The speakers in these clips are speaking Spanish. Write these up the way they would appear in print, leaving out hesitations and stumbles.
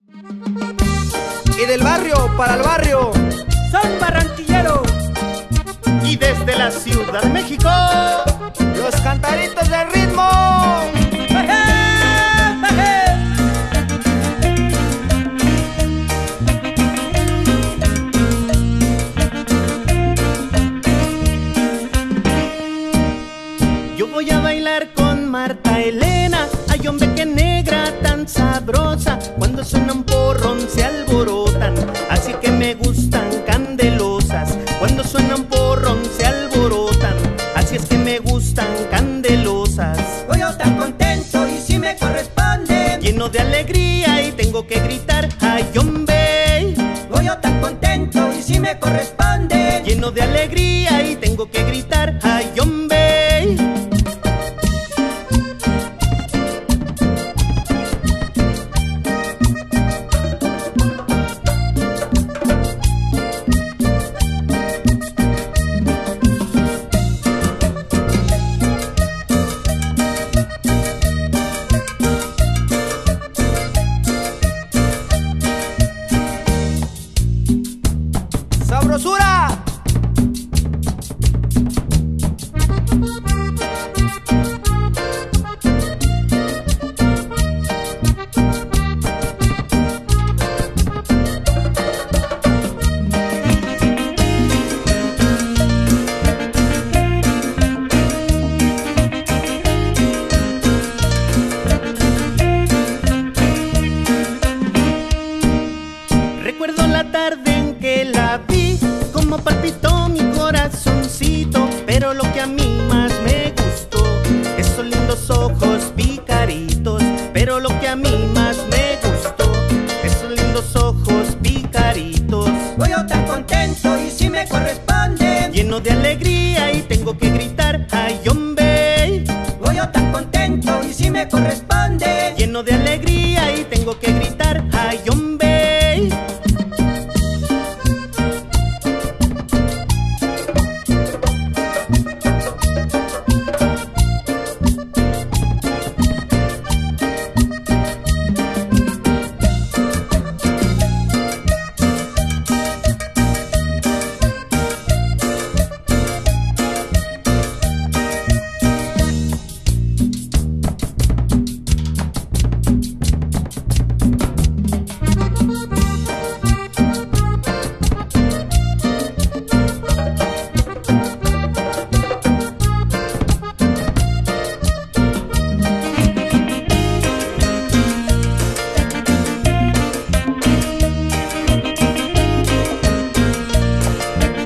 Y del barrio para el barrio, son barranquilleros. Y desde la Ciudad de México, los cantaritos del ritmo. yo voy a bailar con Marta Elena. Ay, hombre, qué negra tan sabrosa. Cuando suena un porrón se alborotan, así que me gustan candelosas. Cuando suena un porrón se alborotan, así es que me gustan candelosas. Voy yo tan contento y si me corresponde, Lleno de alegría y tengo que gritar, ay, hombre. voy yo tan contento y si me corresponde, Lleno de alegría y tengo que gritar, ay, hombre. ¡Sabrosura! Recuerdo la tarde en que la vi, como palpitó mi corazoncito. Pero lo que a mí más me gustó, esos lindos ojos picaritos. Pero lo que a mí más me gustó, esos lindos ojos picaritos. voy yo tan contento y si me corresponde, Lleno de alegría y tengo que gritar, ay, hombre. voy yo tan contento y si me corresponde, Lleno de alegría y tengo que gritar, ay, hombre.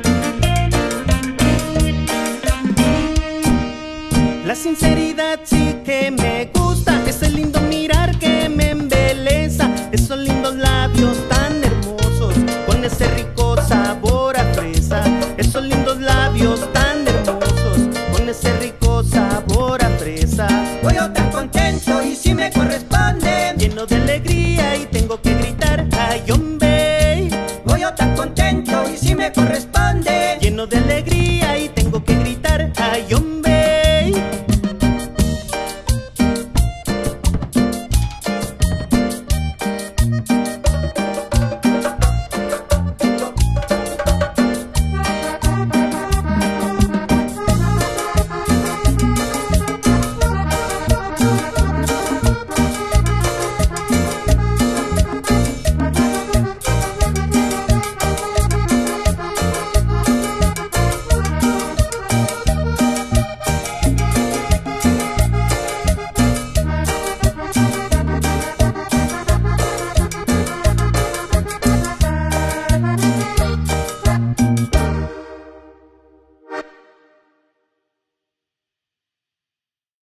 La sinceridad sí